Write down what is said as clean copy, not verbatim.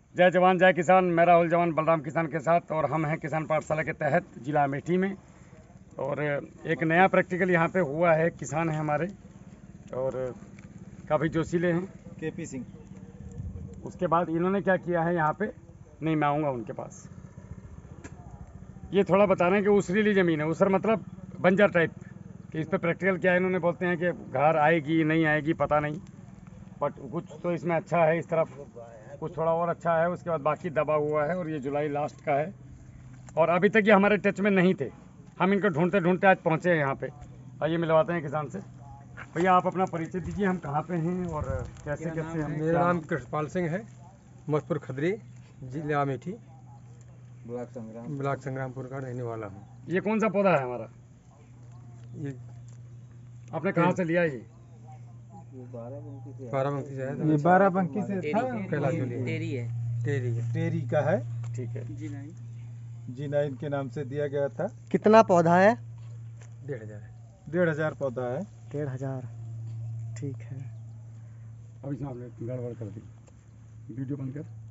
जय जवान जय किसान। मैं राहुल जवान बलराम किसान के साथ, और हम हैं किसान पाठशाला के तहत जिला अमेठी में। और एक नया प्रैक्टिकल यहाँ पे हुआ है। किसान हैं हमारे और काफ़ी जोशीले हैं। केपी सिंह। उसके बाद इन्होंने क्या किया है यहाँ पे, नहीं मैं आऊँगा उनके पास। ये थोड़ा बता रहे हैं कि उसरीली ज़मीन है, उसर मतलब बंजर टाइप कि इस पर प्रैक्टिकल किया है। इन्होंने बोलते हैं कि घर आएगी नहीं आएगी पता नहीं, बट कुछ तो इसमें अच्छा है, इस तरफ कुछ थोड़ा और अच्छा है। उसके बाद बाकी दबा हुआ है और ये जुलाई लास्ट का है। और अभी तक ये हमारे टच में नहीं थे, हम इनको ढूंढते ढूंढते आज पहुँचे हैं यहाँ पे। आइए मिलवाते हैं किसान से। भैया आप अपना परिचय दीजिए, हम कहाँ पे हैं और कैसे कैसे हम। मेरा नाम कृष्णपाल सिंह है, मस्तपुर खदरी, जिला अमेठी, ब्लॉक संग्रामपुर का रहने वाला हूँ। ये कौन सा पौधा है हमारा, ये आपने कहाँ से लिया ये? बाराबंकी से है। ये बाराबंकी से था। कैलाश वाली टेरी है। टेरी का है। ठीक है। G9 के नाम से दिया गया था। कितना पौधा है? 1,500 पौधा है। 1,500, ठीक है। अब इसमें आपने गड़बड़ कर दी, वीडियो बंद कर।